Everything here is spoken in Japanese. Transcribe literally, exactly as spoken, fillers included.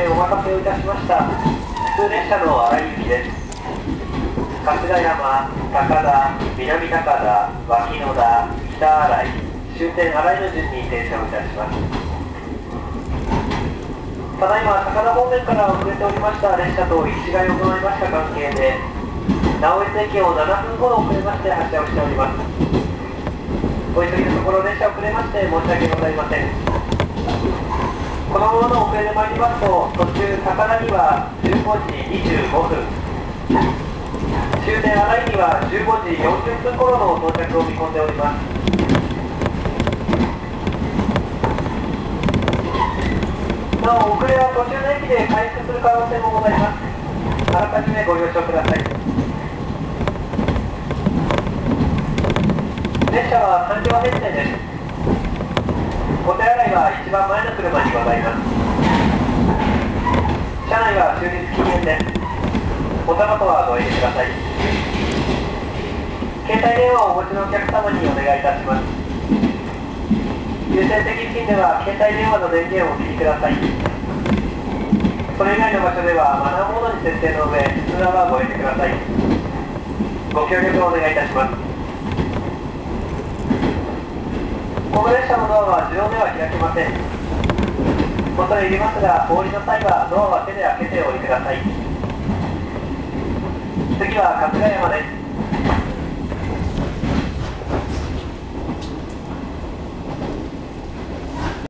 お待たせをいたしました。普通列車の新井行きです。春日山、高田、南高田、脇野田、北新井、終点新井の順に停車をいたします。ただいま高田方面から遅れておりました列車と行き違いを行いました関係で、直江津駅をななふんほど遅れまして発車をしております。お急ぎのところ列車遅れまして申し訳ございません。このままの遅れで参りますと、途中高田にはじゅうごじにじゅうごふん、終点新井にはじゅうごじよんじゅっぷん頃の到着を見込んでおります。なお遅れは途中の駅で回復する可能性もございます。あらかじめご了承ください。列車はさん両編成です。お手洗いは一番前の車にございます。車内は終日禁煙です。おタバコはご遠慮ください。携帯電話をお持ちのお客様にお願いいたします。優先席付近では携帯電話の電源をお切りください。それ以外の場所ではマナーモードに設定の上、通話はご遠慮ください。ご協力をお願いいたします。この列車のドアは自動では開きません。恐れ入りますが、お降りの際はドアは手で開けてお降りください。次は春日山です。